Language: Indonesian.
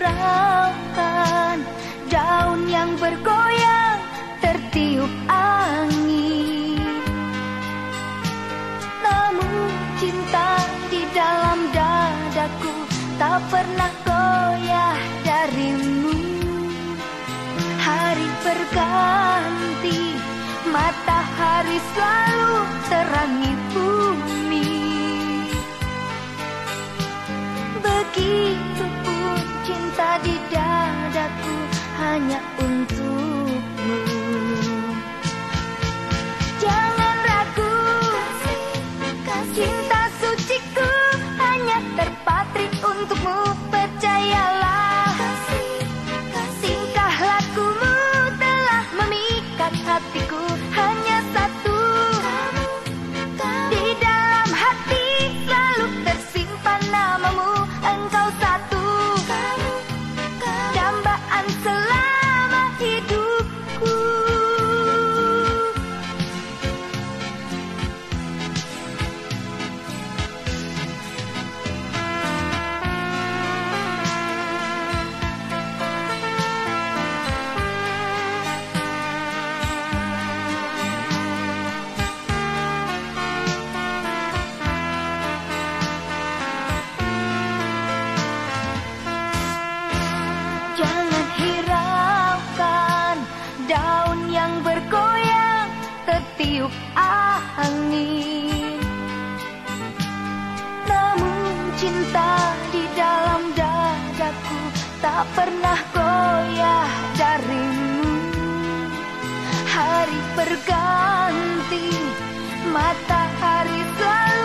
hiraukan, daun yang bergoyang tertiup angin. Namun cinta di dalam dadaku tak pernah goyah darimu. Hari berganti, matahari selalu terangi bumi. Begitupun cinta di dadaku hanya untukmu. Jangan ragu, cinta suciku hanya terpatri untukmu. Percayalah, tingkah lakumu telah memikat hatiku. Hanya satu, di dalam hati selalu tersimpan namamu. Engkau satu, dambaan selama hidupku. Jangan hiraukan, daun yang bergoyang tertiup angin. Namun cinta di dalam dadaku tak pernah goyah darimu. Hari berganti, matahari selalu